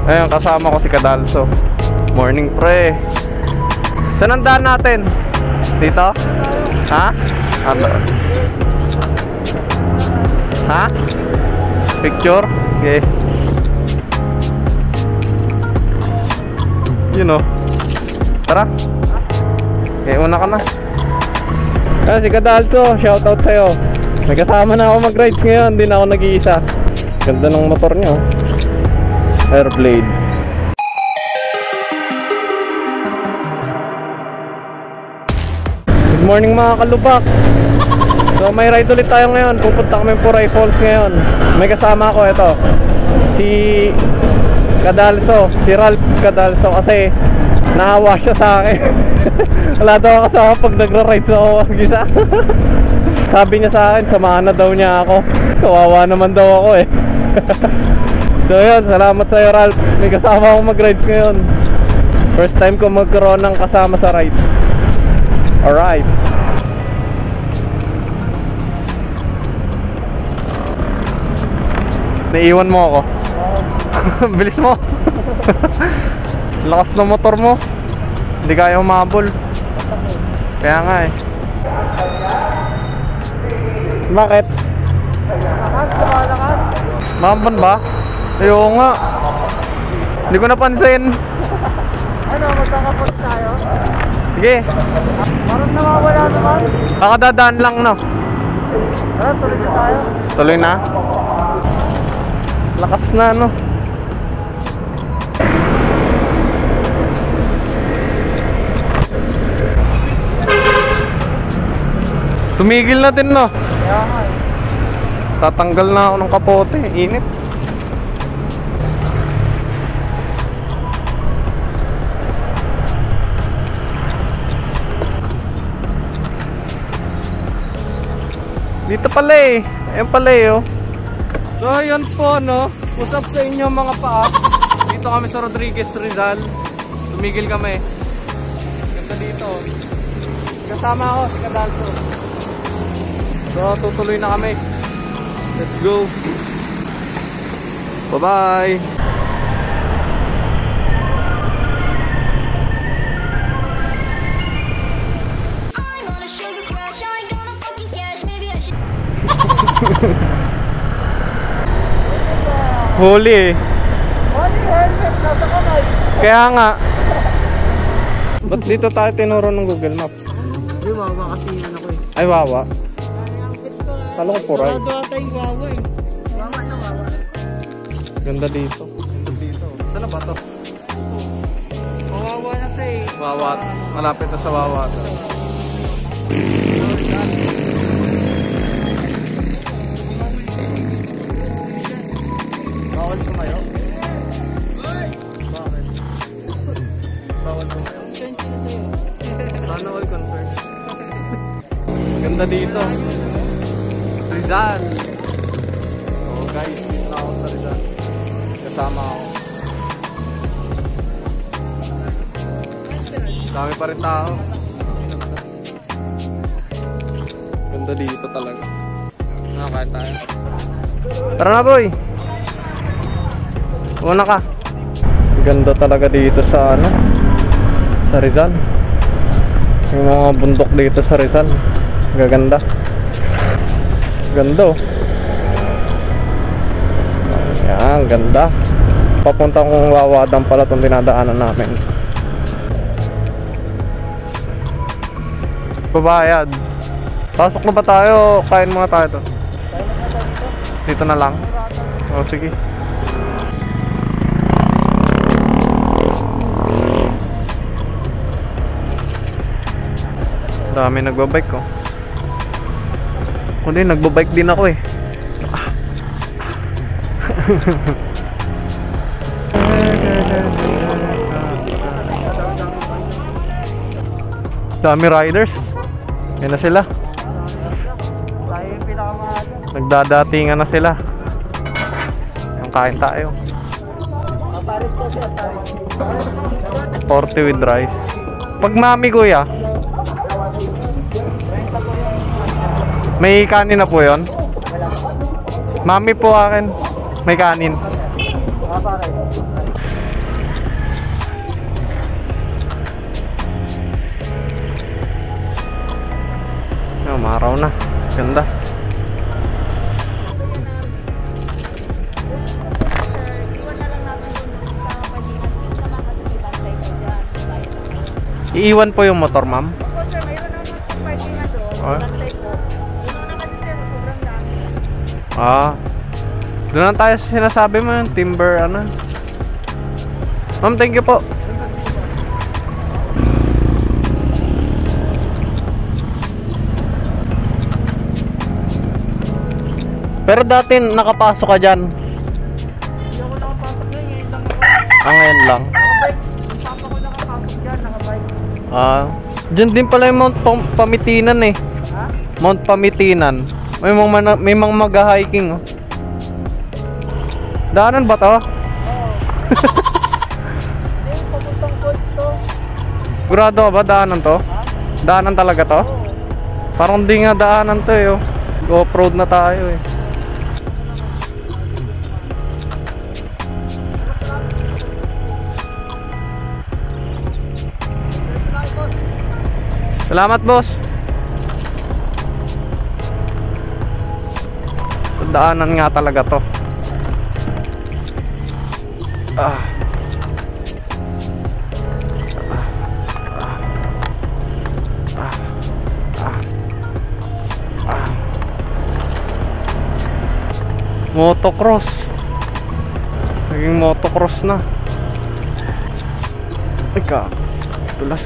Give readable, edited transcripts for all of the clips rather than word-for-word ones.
Ayun, kasama ko si Kadalso. Morning pre. Saan ang daan natin? Dito? Ha? Ano? Ha? Picture? Okay. You know. Tara. Okay, una ka na. Ah, si Kadalso, shoutout sa'yo. May kasama na ako mag-rides ngayon, hindi na ako nag-iisa. Ganda ng motor niyo. Airblade. Good morning mga kalubak. So may ride ulit tayo ngayon. Pupunta kami Puray Falls ngayon. May kasama ko ito, si Kadalso, si Ralph Kadalso, kasi naawa siya sa akin. Wala daw kasama pag nagra-ride ako mag-isa. Sabi niya sa akin, samahan na daw niya ako. Kawawa naman daw ako eh. So yun, salamat sa'yo Ralph. May kasama akong mag-rides ngayon. First time ko magkaroon ng kasama sa ride. Alright. Naiiwan mo ako. Bilis mo. Lakas ng motor mo. Hindi kaya humabol. Kaya nga eh. Bakit? Mahampan ba? Ayaw nga. Hindi ko napansin. Ano, magkakapot tayo? Sige. Parang nawawala naman. Kakadadaan lang no. Tara, tuloy na tayo. Tuloy na. Lakas na no. Tumigil na din no. Kaya nga eh. Tatanggal na ako ng kapote. Init. Dito pala eh. Ayan pala eh oh. So yun po no. Usap sa inyo mga paa. Dito kami sa Rodriguez Rizal. Tumigil kami. Ganda dito. Kasama ako si Kadalso. So tutuloy na kami. Let's go. Bye-bye. Huli eh. Holy helmet, nasa kamay. Kaya nga. Ba't dito tayo tinuro ng Google Maps? Hindi, wawa kasi yun ako eh. Ay wawa. Kala ko Puray. Wala tayong wawa eh. Wawa na wawa. Ganda dito. Ganda dito. Saan na ba to? Wawa na tayo eh. Wawa. Malapit na sa Wawa. Bawal tumayo? Bakit? Bawal tumayo? Ano all concern? Ganda dito. Rizal. So guys, dito na ako sa Rizal. Kasama ako. Dami pa rin tao. Ganda dito talaga. Nakakain tayo. Tara na boy. Una ka. Ganda talaga dito sa ano, sa Rizal. Yung mga bundok dito sa Rizal. Gaganda. Ganda oh. Ayan, ganda. Papunta kong Wawadang pala itong dinadaanan namin. Babayad. Pasok na ba tayo? Kain muna tayo to. Dito na lang. O sige. Dami nagbabike ko. Kundi nagbabike din ako eh. Dami riders. Yan na sila. Tayo yung pinakamahal. Nagdadatingan na sila. Yung kain tayo. Paris po siya, Paris. 40 with rice. Pag mami kuya, may kanin na po yon. Mami po akin, may kanin. Pare. Umaraw na. Ganda. Iiwan po yung motor, ma'am? Opo sir, mayroon naman pong parking na doon. Ah. Bantay po. Doon na kasi sir, sobrang dami. Ah. Doon na tayo sa sinasabi mo yung timber, ano? Ma'am, thank you po. Pero dati nakapasok ka dyan. Hindi ako nakapasok ngayon, ngayon lang ako. Ngayon lang. Nakabike. Yung papa ko nakapasok dyan, nakabike. Dyan din pala yung Mount Pamitinan eh. Ha? Mount Pamitinan. May mga mag-hiking oh. Daanan ba to? Oo. Hindi, papuntang coach to. Sigurado ka ba daanan to? Ha? Daanan talaga to? Oo. Parang di nga daanan to eh oh. Off-road na tayo eh. Salamat, boss. Daanan nga talaga to. Motocross. Naging motocross na. Ika. Tulas.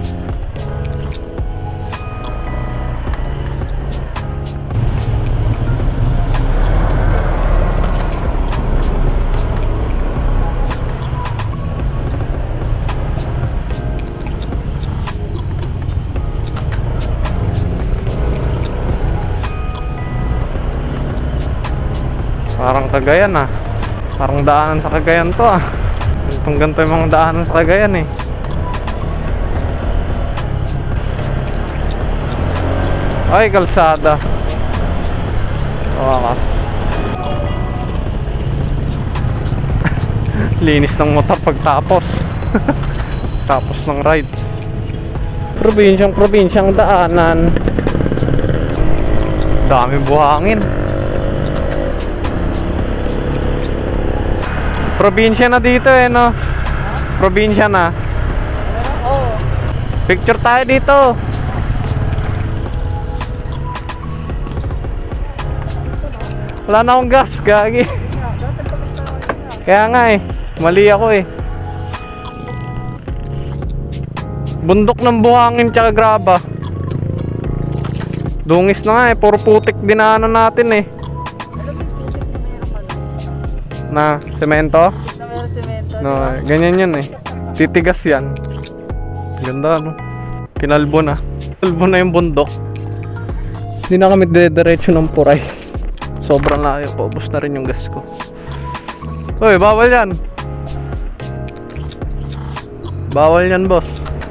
Parang Cagayan ah. Parang daanan sa Cagayan to ah. Ganito yung mga daanan sa Cagayan eh. Ay, kalsada. Wakas. Linis ng motor pagtapos. Tapos ng ride. Probinsyang daanan. Dami buhangin. Probinsya na dito eh no. Probinsya na. Oo. Picture tayo dito. Wala na akong gas, gagi. Kaya nga eh, mali ako eh. Bundok ng buhangin tsaka graba. Dungis na nga eh, puro putik dinaanan natin eh. Na semento? Na meron semento. No, ganyan yan eh. Titigas yan. Ganda no. Kinalbo na. Kinalbo na yung bundok. Hindi na kami dediretso ng Puray. Sobrang layo. Paubos na rin yung gas ko. Uy, bawal yan. Bawal yan, boss.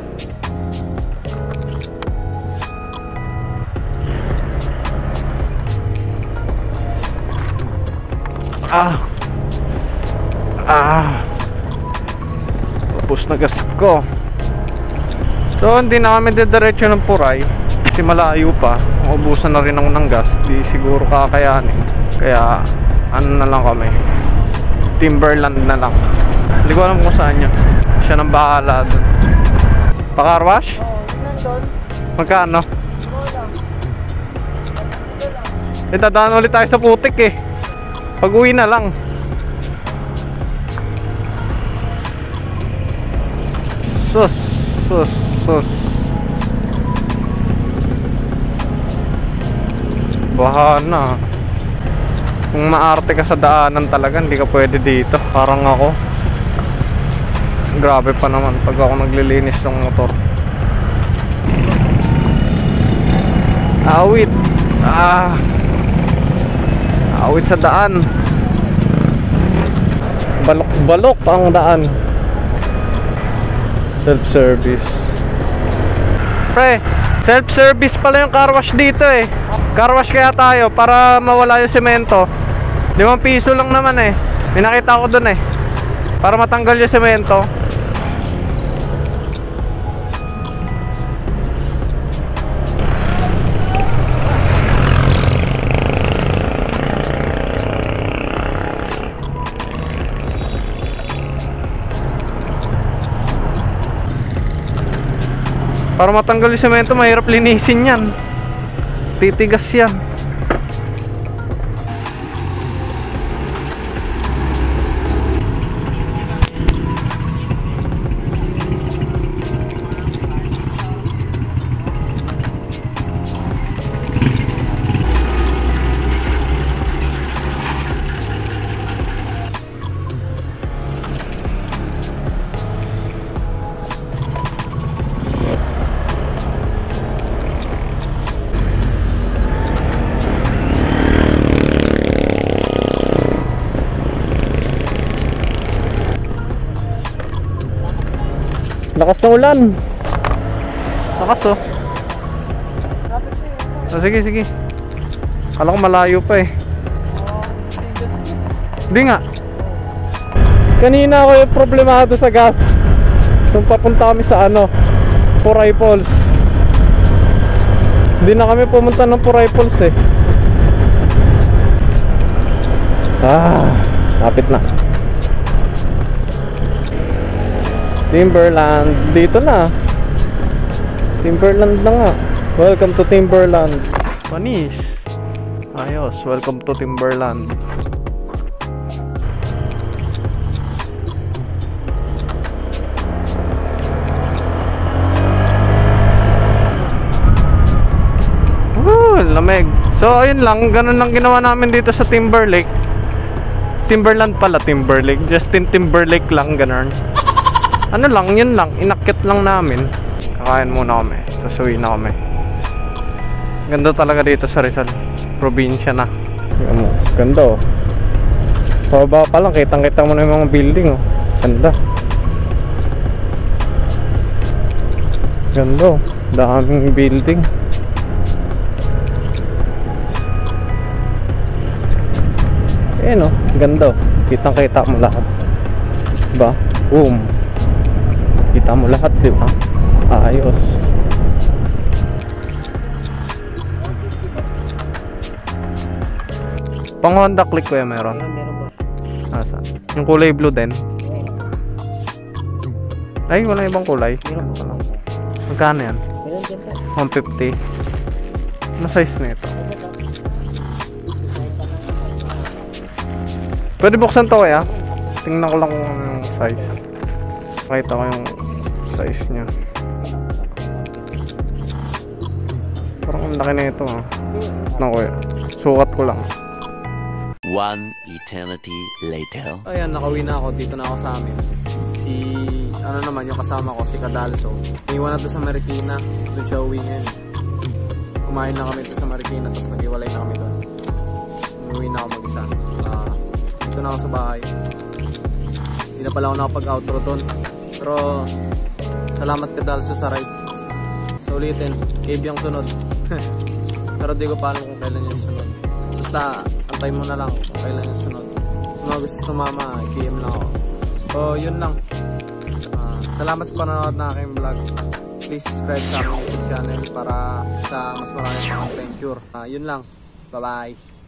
Tapos na gas ko. So hindi na kami didiretso ng Puray kasi malayo pa. Ubusan na rin ako ng gas. Di siguro kakayanin. Kaya ano na lang kami, Timberland na lang. Hindi ko alam kung saan yun. Siya nang bahala dun. Pa-car wash? Oo, yun nandun. Magkano? Wala. Dadaan ulit tayo sa putik eh. Pag uwi na lang. Sus. Baha na. Kung maarte ka sa daanan talaga, hindi ka pwede dito. Parang ako. Grabe pa naman pag ako naglilinis ng motor. Awit. Awit sa daan. Balok-balok ang daan. Self-service. Pre, self-service pala yung car wash dito eh. Car wash kaya tayo para mawala yung semento. 5 piso lang naman eh. May nakita ko dun eh. Para matanggal yung semento. Para matanggal yung semento, mahirap linisin yan. Titigas yan. Lakas ng ulan. Lakas oh. Oh, sige, sige. Kala ko malayo pa eh. Hindi nga. Kanina ako yung problemado sa gas. Nung papunta kami sa ano, Puray Falls. Hindi na kami pumunta ng Puray Falls eh. Lapit na. Timberland, dito na. Timberland na nga. Welcome to Timberland. Panis. Ayos, welcome to Timberland. Lamig. So ayun lang, ganun lang ginawa namin dito sa Timberlake. Timberland pala, Timberlake. Justin Timberlake lang, ganun. Ano lang, yun lang, inakyat lang namin. Kakain muna kami, sasuwi na kami. Ganda talaga dito sa Rizal. Probinsya na. Ganda oh. Pababa pa lang, kitang-kita mo na yung mga building oh. Ganda. Ganda oh, daming building. Ayan oh, ganda oh. Kitang-kita mo lahat. Diba? Boom. Kita mo lahat, di ba? Ayos. Pang Honda Click ko yan meron. Meron ba? Asa? Yung kulay blue din. Ay, wala ibang kulay. Meron ba? Magkano yan? Meron din pa. 150. Ano size na ito? Pwede buksan to kaya? Tingnan ko lang kung ano yung size. Pakita ko yung size nya. Parang ang laki na ito ah. Naku, sukat ko lang. One eternity later. Ayan, nakauwi na ako. Dito na ako sa amin. Si, ano naman, yung kasama ko, si Cadalso. Iwan na to sa Marikina. Doon siya uwi ngayon. Kumain na kami to sa Marikina, tapos nag-iwalay na kami doon. Umuwi na ako mag-isa. Dito na ako sa bahay. Hindi na pala ako nakapag-outro doon. Pero, salamat Cadalso sa ride. Sa ulitin, Cave yung sunod. Pero di ko pa alam kung kailan yung sunod. Basta, antay mo na lang kung kailan yung sunod. Kung mga gusto sumama, PM lang ako. So, yun lang. Salamat sa panonood na aking vlog. Please subscribe sa aking YouTube channel para sa mas maraming adventure. Yun lang. Bye-bye.